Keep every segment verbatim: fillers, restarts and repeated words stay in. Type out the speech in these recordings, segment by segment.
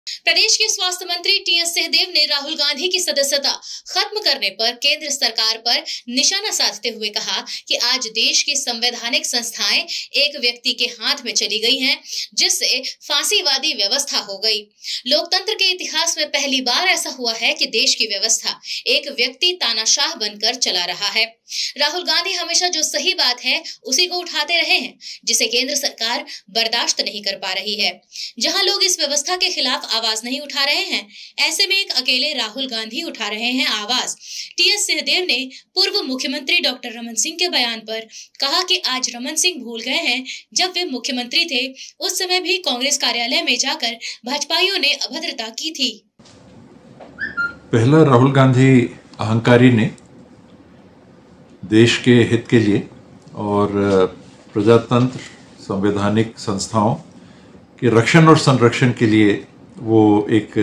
प्रदेश के स्वास्थ्य मंत्री टी एस सिंहदेव ने राहुल गांधी की सदस्यता खत्म करने पर केंद्र सरकार पर निशाना साधते हुए कहा कि आज देश की संवैधानिक संस्थाएं एक व्यक्ति के हाथ में चली गई हैं, जिससे फांसीवादी व्यवस्था हो गई। लोकतंत्र के इतिहास में पहली बार ऐसा हुआ है कि देश की व्यवस्था एक व्यक्ति तानाशाह बनकर चला रहा है। राहुल गांधी हमेशा जो सही बात है उसी को उठाते रहे हैं, जिसे केंद्र सरकार बर्दाश्त नहीं कर पा रही है। जहां लोग इस व्यवस्था के खिलाफ आवाज नहीं उठा रहे हैं, ऐसे में एक अकेले राहुल गांधी उठा रहे हैं आवाज। टी एस सिंहदेव ने पूर्व मुख्यमंत्री डॉक्टर रमन सिंह के बयान पर कहा कि आज रमन सिंह भूल गए हैं, जब वे मुख्यमंत्री थे उस समय भी कांग्रेस कार्यालय में जाकर भाजपाइयों ने अभद्रता की थी। पहला, राहुल गांधी अहंकारी ने देश के हित के लिए और प्रजातंत्र संवैधानिक संस्थाओं के रक्षण और संरक्षण के लिए वो एक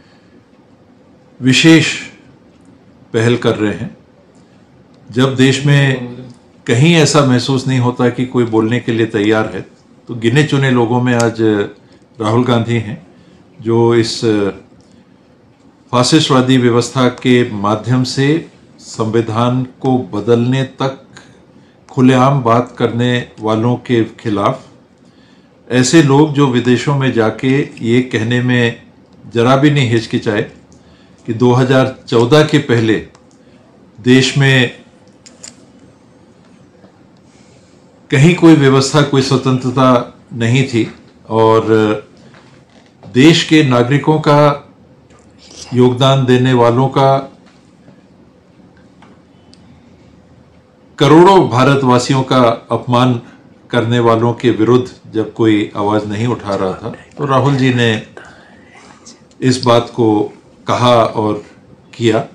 विशेष पहल कर रहे हैं। जब देश में कहीं ऐसा महसूस नहीं होता कि कोई बोलने के लिए तैयार है, तो गिने चुने लोगों में आज राहुल गांधी हैं जो इस फासिस्टवादी व्यवस्था के माध्यम से संविधान को बदलने तक खुलेआम बात करने वालों के खिलाफ, ऐसे लोग जो विदेशों में जाके ये कहने में जरा भी नहीं हिचकिचाए कि दो हज़ार चौदह के पहले देश में कहीं कोई व्यवस्था, कोई स्वतंत्रता नहीं थी और देश के नागरिकों का, योगदान देने वालों का, करोड़ों भारतवासियों का अपमान करने वालों के विरुद्ध जब कोई आवाज नहीं उठा रहा था, तो राहुल जी ने इस बात को कहा और किया।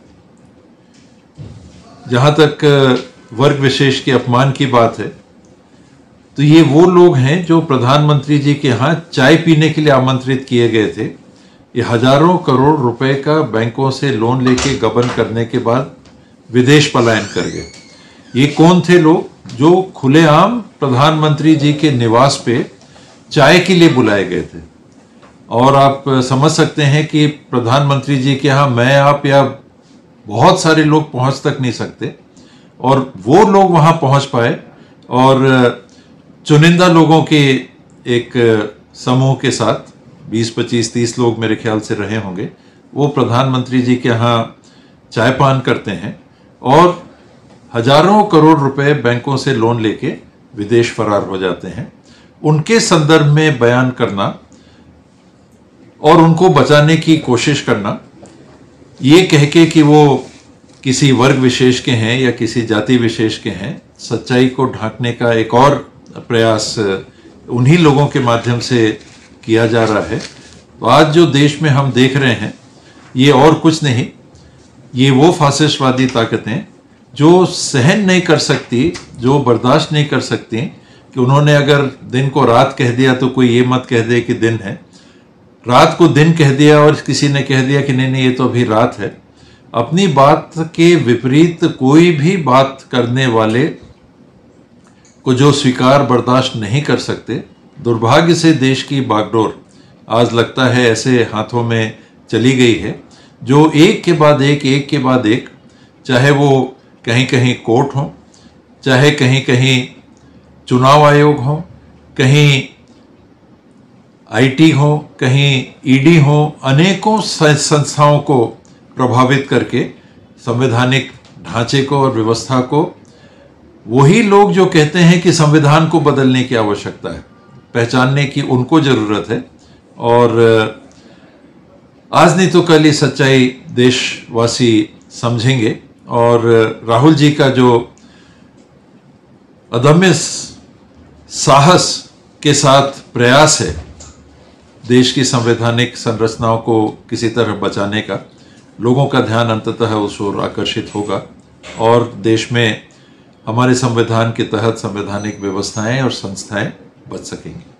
जहां तक वर्ग विशेष के अपमान की बात है, तो ये वो लोग हैं जो प्रधानमंत्री जी के यहाँ चाय पीने के लिए आमंत्रित किए गए थे। ये हजारों करोड़ रुपए का बैंकों से लोन लेके गबन करने के बाद विदेश पलायन कर गए। ये कौन थे लोग जो खुलेआम प्रधानमंत्री जी के निवास पे चाय के लिए बुलाए गए थे? और आप समझ सकते हैं कि प्रधानमंत्री जी के यहाँ मैं, आप या बहुत सारे लोग पहुंच तक नहीं सकते, और वो लोग वहां पहुंच पाए और चुनिंदा लोगों के एक समूह के साथ, बीस पच्चीस तीस लोग मेरे ख्याल से रहे होंगे, वो प्रधानमंत्री जी के यहाँ चाय पान करते हैं और हजारों करोड़ रुपए बैंकों से लोन लेके विदेश फरार हो जाते हैं। उनके संदर्भ में बयान करना और उनको बचाने की कोशिश करना, ये कह के कि वो किसी वर्ग विशेष के हैं या किसी जाति विशेष के हैं, सच्चाई को ढांकने का एक और प्रयास उन्हीं लोगों के माध्यम से किया जा रहा है। तो आज जो देश में हम देख रहे हैं, ये और कुछ नहीं, ये वो फासिस्टवादी ताकतें जो सहन नहीं कर सकती, जो बर्दाश्त नहीं कर सकती कि उन्होंने अगर दिन को रात कह दिया तो कोई ये मत कह दे कि दिन है, रात को दिन कह दिया और किसी ने कह दिया कि नहीं नहीं ये तो अभी रात है। अपनी बात के विपरीत कोई भी बात करने वाले को जो स्वीकार बर्दाश्त नहीं कर सकते, दुर्भाग्य से देश की बागडोर आज लगता है ऐसे हाथों में चली गई है जो एक के बाद एक, एक के बाद एक, चाहे वो कहीं कहीं कोर्ट हो, चाहे कहीं कहीं चुनाव आयोग हो, कहीं आईटी हो, कहीं ईडी हो, अनेकों संस्थाओं को प्रभावित करके संवैधानिक ढांचे को और व्यवस्था को वही लोग जो कहते हैं कि संविधान को बदलने की आवश्यकता है, पहचानने की उनको जरूरत है। और आज नहीं तो कल ये सच्चाई देशवासी समझेंगे और राहुल जी का जो अदम्य साहस के साथ प्रयास है देश की संवैधानिक संरचनाओं को किसी तरह बचाने का, लोगों का ध्यान अंततः उस ओर आकर्षित होगा और देश में हमारे संविधान के तहत संवैधानिक व्यवस्थाएं और संस्थाएं बच सकेंगी।